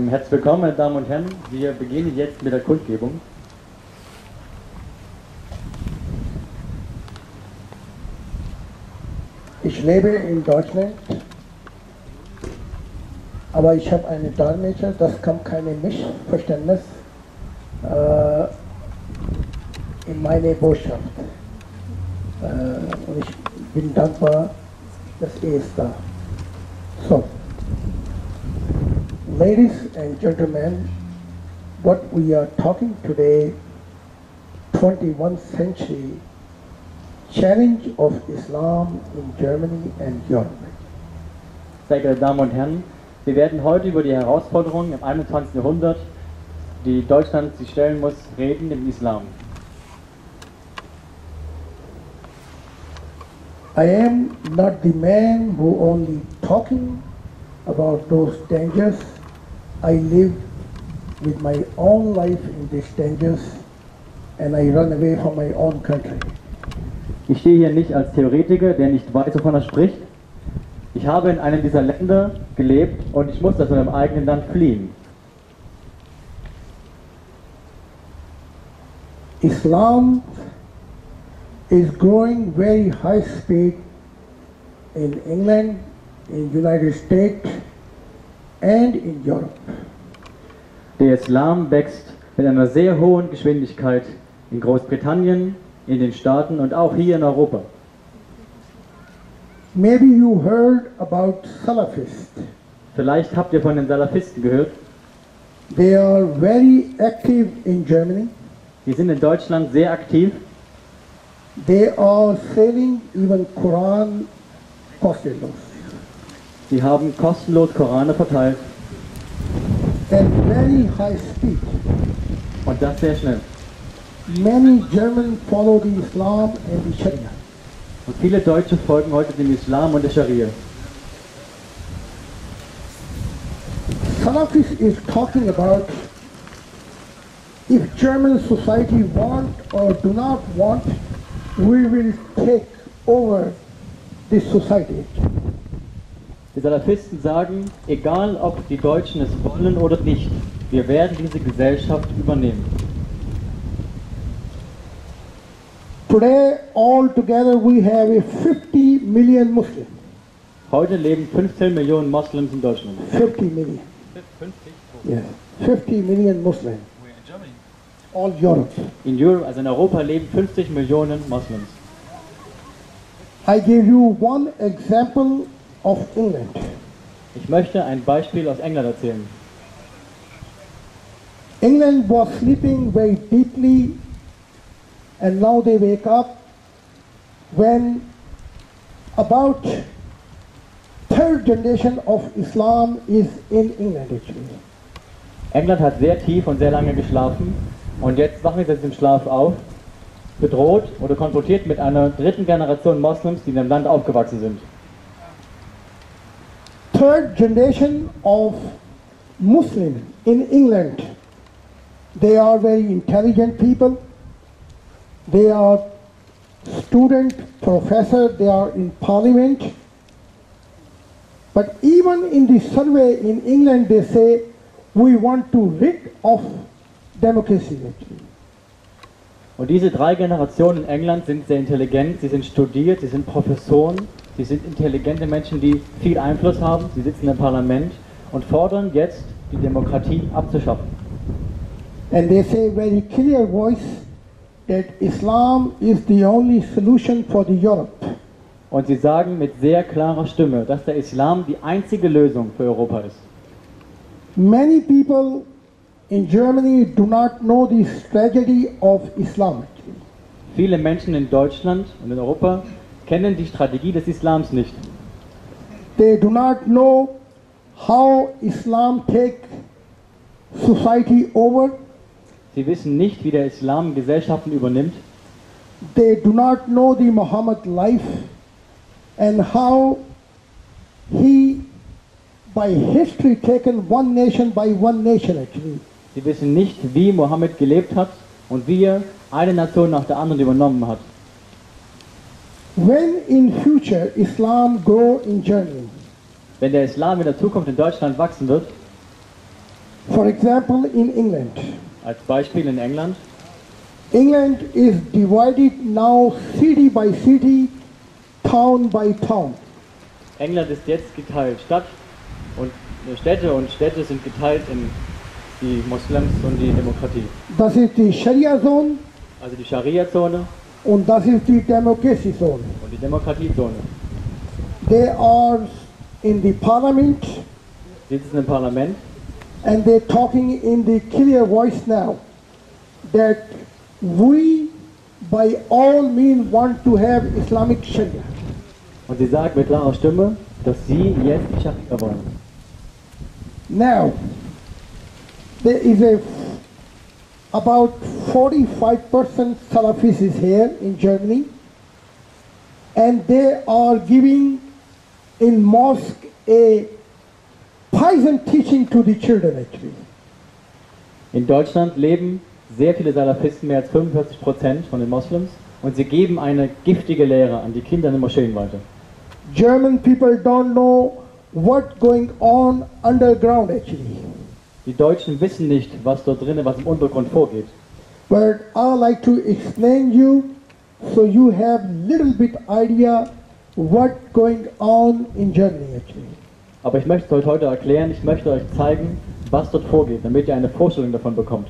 Herzlich willkommen, meine Damen und Herren. Wir beginnen jetzt mit der Kundgebung. Ich lebe in Deutschland, aber ich habe einen Dolmetscher, das kann keine Missverständnis in meine Botschaft. Und ich bin dankbar, dass ist da. So, ladies and gentlemen, what we are talking today, 21st century challenge of Islam in Germany and Europe. Sehr geehrte Damen und Herren, wir werden heute über die Herausforderungen im 21. Jahrhundert, die Deutschland sich stellen muss, reden im Islam. I am not the man who only talking about those dangers. I live with my own life in these dangers and I run away from my own country. Ich stehe hier nicht als Theoretiker, der nicht weiß, wovon er spricht. Ich habe in einem dieser Länder gelebt und ich muss aus meinem eigenen Land fliehen. Islam is growing very high speed in England, in United States and in Europe. Der Islam wächst mit einer sehr hohen Geschwindigkeit in Großbritannien, in den Staaten und auch hier in Europa. Maybe you heard about Salafists. Vielleicht habt ihr von den Salafisten gehört. They are very active in Germany. Die sind in Deutschland sehr aktiv. They are selling even Quran kostenlos. Sie haben kostenlos Korane verteilt. At very high speed. Und das sehr schnell. Many Germans follow the Islam and the Sharia. Und viele Deutsche folgen heute dem Islam und der Scharia. Salafist is talking about if German society want or do not want, we will take over this society. Die Salafisten sagen, egal ob die Deutschen es wollen oder nicht, wir werden diese Gesellschaft übernehmen. Today, altogether, we have a 50 million Muslims. Heute leben 15 Millionen Moslems in Deutschland. 50 million. 50? Yes, 50 million Muslims. All Europe. In Europe, also in Europa leben 50 Millionen Moslems. I give you one example of England. Ich möchte ein Beispiel aus England erzählen. England was sleeping very deeply and now they wake up when about third generation of Islam is in England actually. England hat sehr tief und sehr lange geschlafen und jetzt wachen sie aus dem Schlaf auf, bedroht oder konfrontiert mit einer dritten Generation Moslems, die in dem Land aufgewachsen sind. Third generation of Muslims in England, they are very intelligent people. They are student, professor, they are in parliament. But even in the survey in England, they say, we want to rid of democracy actually. Und diese drei Generationen in England sind sehr intelligent, sie sind studiert, sie sind Professoren, sie sind intelligente Menschen, die viel Einfluss haben, sie sitzen im Parlament und fordern jetzt, die Demokratie abzuschaffen. And they say very clear voice that Islam is the only solution for the Europe. Und sie sagen mit sehr klarer Stimme, dass der Islam die einzige Lösung für Europa ist. Many people in Germany do not know the tragedy of Islam. Viele Menschen in Deutschland und in Europa kennen die Strategie des Islams nicht. They do not know how Islam take society over. Sie wissen nicht, wie der Islam Gesellschaften übernimmt. They do not know the Muhammad life and how he by history taken one nation by one nation actually. Sie wissen nicht, wie Mohammed gelebt hat und wie er eine Nation nach der anderen übernommen hat. When in future Islam grow in Germany, Wenn der Islam in der Zukunft in Deutschland wachsen wird, For example, in England. Als Beispiel in England. England is divided now city by city, town by town. England ist jetzt geteilt, Städte und Städte sind geteilt in die Moslems und die Demokratie. Das ist die Sharia Zone Also die Scharia-Zone und das ist die Democracy Zone. und die Demokratiezone. They are in the parliament Sie sitzen im Parlament and they're talking in the clear voice now that we by all means want to have Islamic Sharia. und sie sagen mit klarer Stimme, dass sie jetzt die Scharia wollen. Now, there is about 45% Salafis is here in Germany, and they are giving in mosque a poison teaching to the children actually. In Deutschland leben sehr viele Salafisten, mehr als 45% von den Moslems, und sie geben eine giftige Lehre an die Kinder in den Moscheen weiter. German people don't know what's going on underground actually. Die Deutschen wissen nicht, was dort drinnen, was im Untergrund vorgeht. But I like to explain you so you have little bit idea what's going on in Germany actually. Aber ich möchte es euch heute erklären, ich möchte euch zeigen, was dort vorgeht, damit ihr eine Vorstellung davon bekommt.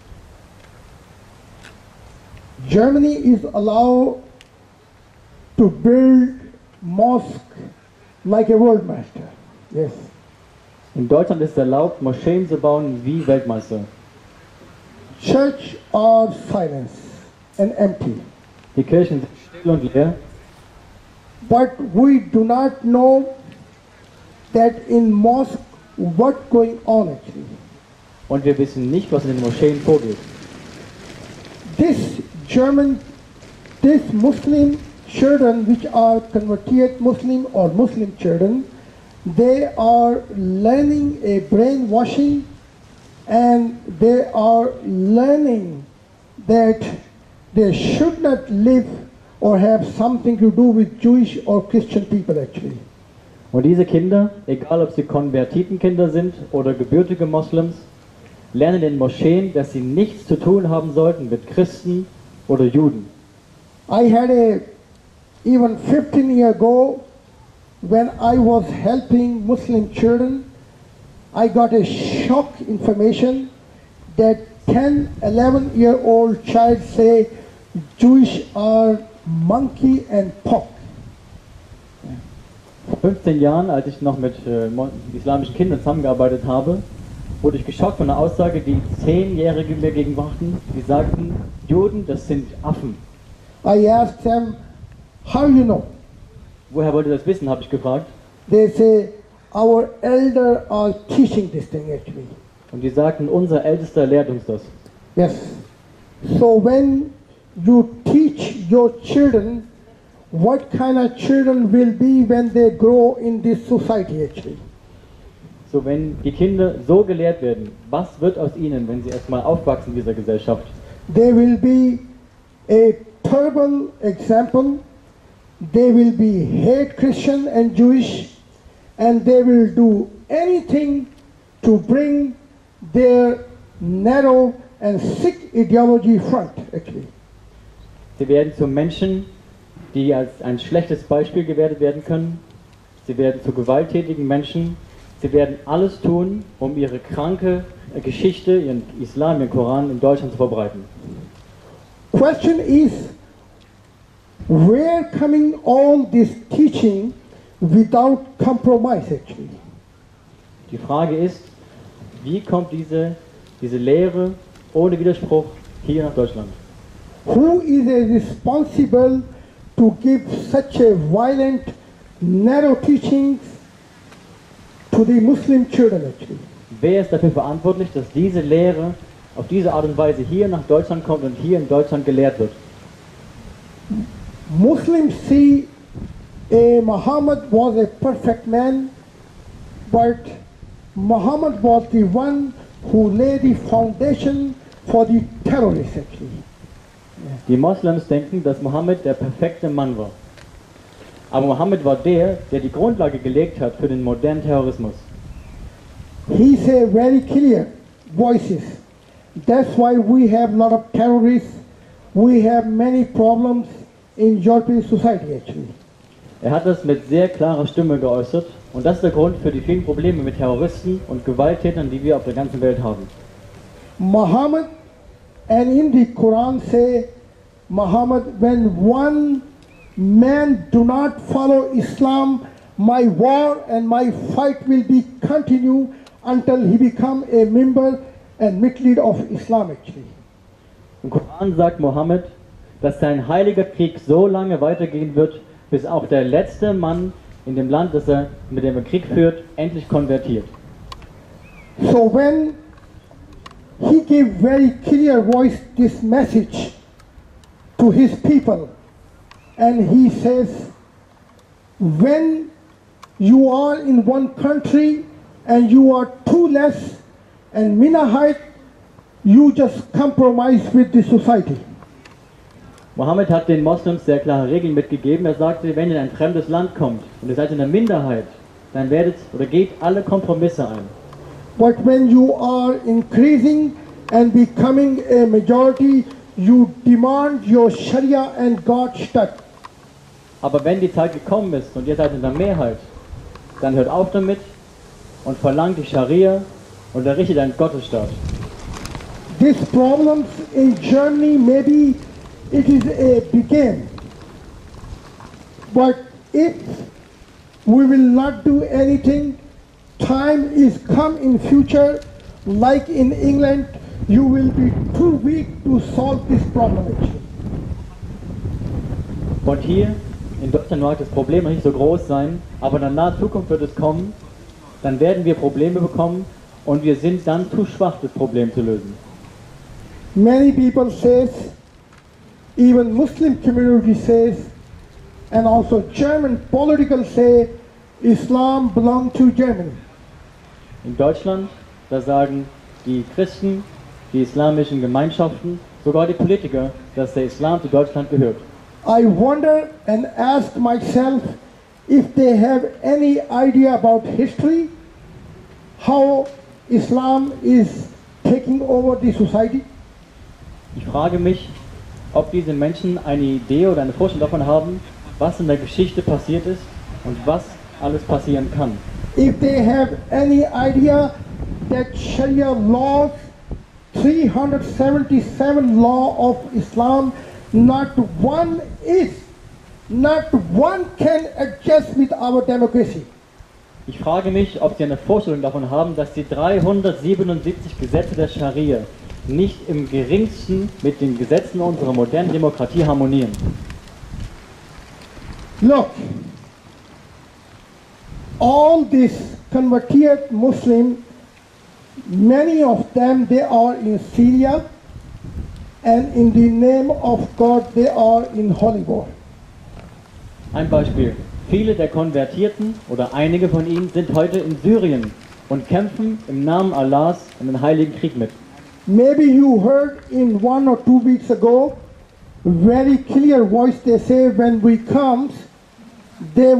Germany is allowed to build mosque like a world master. Yes. In Deutschland ist es erlaubt, Moscheen zu bauen wie Weltmeister. Church are silence and empty. Die Kirchen sind still und leer, But we do not know that in mosque what's going on actually. und wir wissen nicht, was in den Moscheen vorgeht. This Muslim children which are converted Muslim or Muslim children, they are learning a brainwashing and they are learning that they should not live or have something to do with Jewish or Christian people actually. Und diese Kinder, egal ob sie Konvertitenkinder sind oder gebürtige Moslems, lernen in Moscheen, dass sie nichts zu tun haben sollten mit Christen oder Juden. I had even 15 years ago, when I was helping Muslim children, I got a shock information that 10, 11-year-old child say Jewish are monkey and pork. Vor 15 Jahren, als ich noch mit islamischen Kindern zusammengearbeitet habe, wurde ich geschockt von einer Aussage, die 10-Jährige mir gegenbrachten. Die sagten, Juden, das sind Affen. I asked them, how you know? Woher wollt ihr das wissen, habe ich gefragt. They say, our elder are teaching this thing actually. Und die sagten, unser Ältester lehrt uns das. Yes. So when you teach your children, what kind of children will be when they grow in this society actually? So, wenn die Kinder so gelehrt werden, was wird aus ihnen, wenn sie erstmal aufwachsen in dieser Gesellschaft? They will be a terrible example. They will be hate Christian and Jewish, and they will do anything to bring their narrow and sick ideology front actually. Sie werden zu Menschen, die als ein schlechtes Beispiel gewertet werden können. Sie werden zu gewalttätigen Menschen. Sie werden alles tun, um ihre kranke Geschichte, ihren Islam, ihren Koran in Deutschland zu verbreiten. Question is, where coming all this teaching without compromise actually? Die Frage ist, wie kommt diese Lehre ohne Widerspruch hier nach Deutschland? Who is responsible to give such a violent, narrow teachings to the Muslim children actually? Wer ist dafür verantwortlich, dass diese Lehre auf diese Art und Weise hier nach Deutschland kommt und hier in Deutschland gelehrt wird? Muslims see Muhammad was a perfect man, but Muhammad was the one who laid the foundation for the terrorists actually. Die Moslems denken, dass Mohammed der perfekte Mann war. Aber Mohammed war der die Grundlage gelegt hat für den modernen Terrorismus. He said very clear voices. That's why we have a lot of terrorists. We have many problems in European society actually. Er hat das mit sehr klarer Stimme geäußert und das ist der Grund für die vielen Probleme mit Terroristen und Gewalttätern, die wir auf der ganzen Welt haben. Muhammad and in the Quran say, Muhammad, when one man do not follow Islam, my war and my fight will be continue until he become a member and Mitglied of Islam actually. Im Koran sagt Mohammed, dass sein heiliger Krieg so lange weitergehen wird, bis auch der letzte Mann in dem Land, das er mit dem er Krieg führt, endlich konvertiert. So when he gave very clear voice this message to his people, and he says, when you are in one country and you are too less and Minahite, you just compromise with the society. Mohammed hat den Moslems sehr klare Regeln mitgegeben. Er sagte, wenn ihr in ein fremdes Land kommt und ihr seid in der Minderheit, dann werdet oder geht alle Kompromisse ein. But when you are increasing and becoming a majority, you demand your Sharia and God stuck. Aber wenn die Zeit gekommen ist und ihr seid in der Mehrheit, dann hört auf damit und verlangt die Scharia und errichtet einen Gottesstaat. These problems in Germany, maybe it is a beginning. But if we will not do anything, time is come in future, like in England, you will be too weak to solve this problem actually. Und hier in Deutschland mag das Problem noch nicht so groß sein, aber in der nahen Zukunft wird es kommen, dann werden wir Probleme bekommen und wir sind dann zu schwach, das Problem zu lösen. Many people says, even Muslim community says, and also German political say, Islam belong to Germany. In Deutschland, da sagen die Christen, die islamischen Gemeinschaften, sogar die Politiker, dass der Islam zu Deutschland gehört. I wonder and ask myself if they have any idea about history, how Islam is taking over the society. Ich frage mich, ob diese Menschen eine Idee oder eine Vorstellung davon haben, was in der Geschichte passiert ist und was alles passieren kann. If they have any idea that Sharia laws, 377 law of Islam, not one can adjust with our democracy. Ich frage mich, ob Sie eine Vorstellung davon haben, dass die 377 Gesetze der Scharia nicht im geringsten mit den Gesetzen unserer modernen Demokratie harmonieren. Look, all these converted Muslims, many of them, they are in Syria, and in the name of God, they are in Hollywood. Ein Beispiel. Viele der Konvertierten oder einige von ihnen sind heute in Syrien und kämpfen im Namen Allahs in den Heiligen Krieg mit. Maybe you heard in 1 or 2 weeks ago, very clear voice they say when we come, they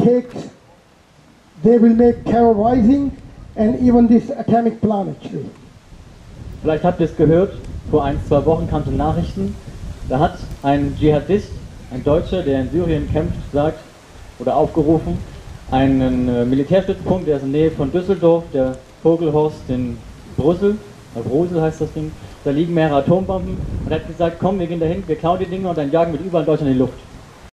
will make terrorizing and even this atomic plan actually. Vielleicht habt ihr es gehört, vor 1-2 Wochen kamen Nachrichten, da hat ein Dschihadist, ein Deutscher, der in Syrien kämpft, sagt oder aufgerufen, einen Militärstützpunkt, der ist in der Nähe von Düsseldorf, der Vogelhorst in Brüssel heißt das Ding, da liegen mehrere Atombomben und er hat gesagt, komm, wir gehen dahin, wir klauen die Dinge und dann jagen wir die überall in Deutschland in die Luft.